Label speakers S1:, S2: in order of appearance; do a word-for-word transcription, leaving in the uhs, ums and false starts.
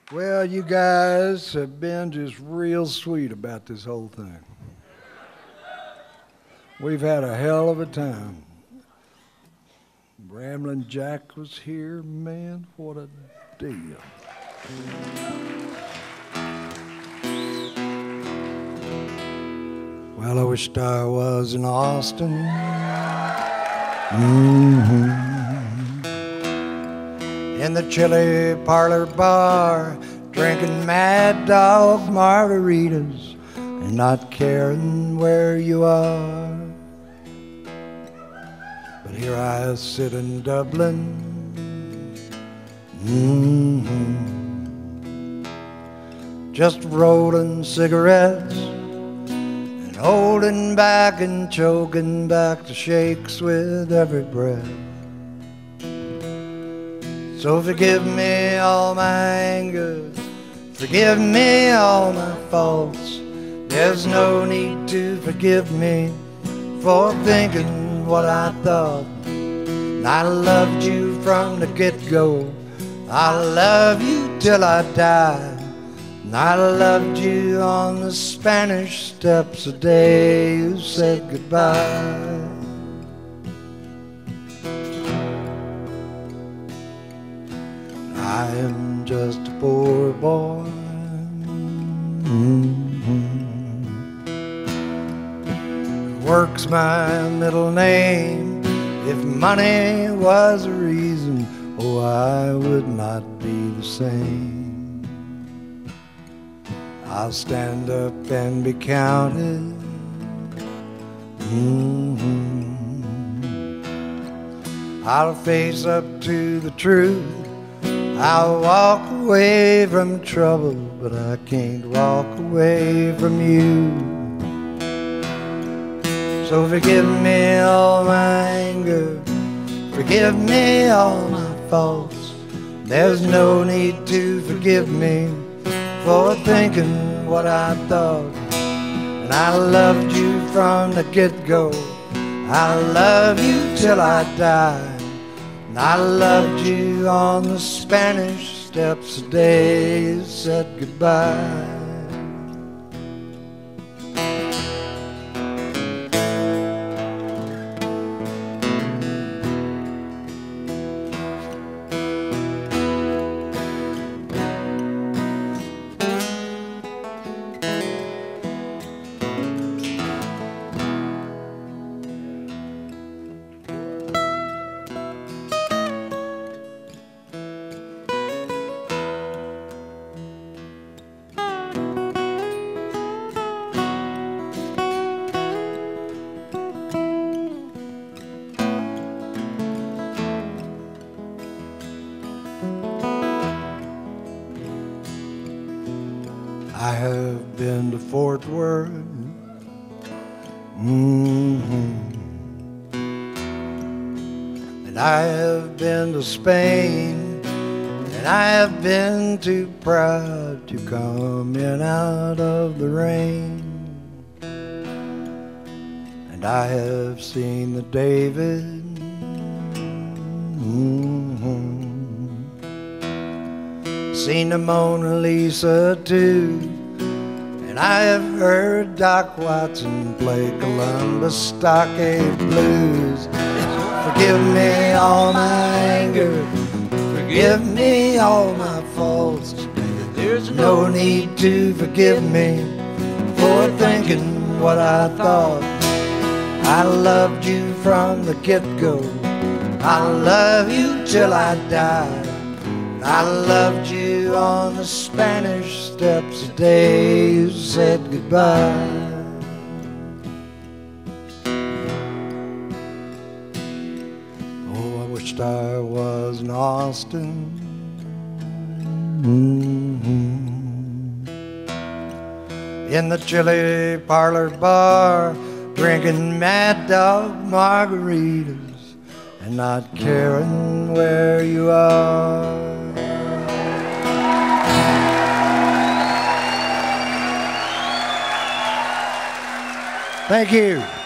S1: Well, you guys have been just real sweet about this whole thing. We've had a hell of a time. Ramblin' Jack was here, man, what a deal. Well, I wished I was in Austin. Mm-hmm. In the chili parlor bar, drinking Mad Dog margaritas and not caring where you are. But here I sit in Dublin, mm-hmm. just rolling cigarettes and holding back and choking back the shakes with every breath. So forgive me all my anger, forgive me all my faults. There's no need to forgive me for thinking what I thought. I loved you from the get-go, I love you till I die. I loved you on the Spanish Steps the day you said goodbye. I am just a poor boy, mm-hmm. Work's my middle name. If money was a reason, oh, I would not be the same. I'll stand up and be counted, mm-hmm. I'll face up to the truth. I'll walk away from trouble, but I can't walk away from you. So forgive me all my anger, forgive me all my faults. There's no need to forgive me for thinking what I thought. And I loved you from the get-go, I love you till I die. I loved you on the Spanish Steps the day you said goodbye. I have been to Fort Worth, mm-hmm. and I have been to Spain, and I have been too proud to come in out of the rain. And I have seen the David, mm-hmm. seen the Mona Lisa too. And I have heard Doc Watson play Columbus Stockade Blues. So forgive me all my anger, forgive me all my faults. There's no need to forgive me for thinking what I thought. I loved you from the get-go, I love you till I die. I loved you on the Spanish Steps the day you said goodbye. Oh, I wished I was in Austin, mm-hmm. in the chili parlor bar, drinking Mad Dog margaritas and not caring where you are. Thank you.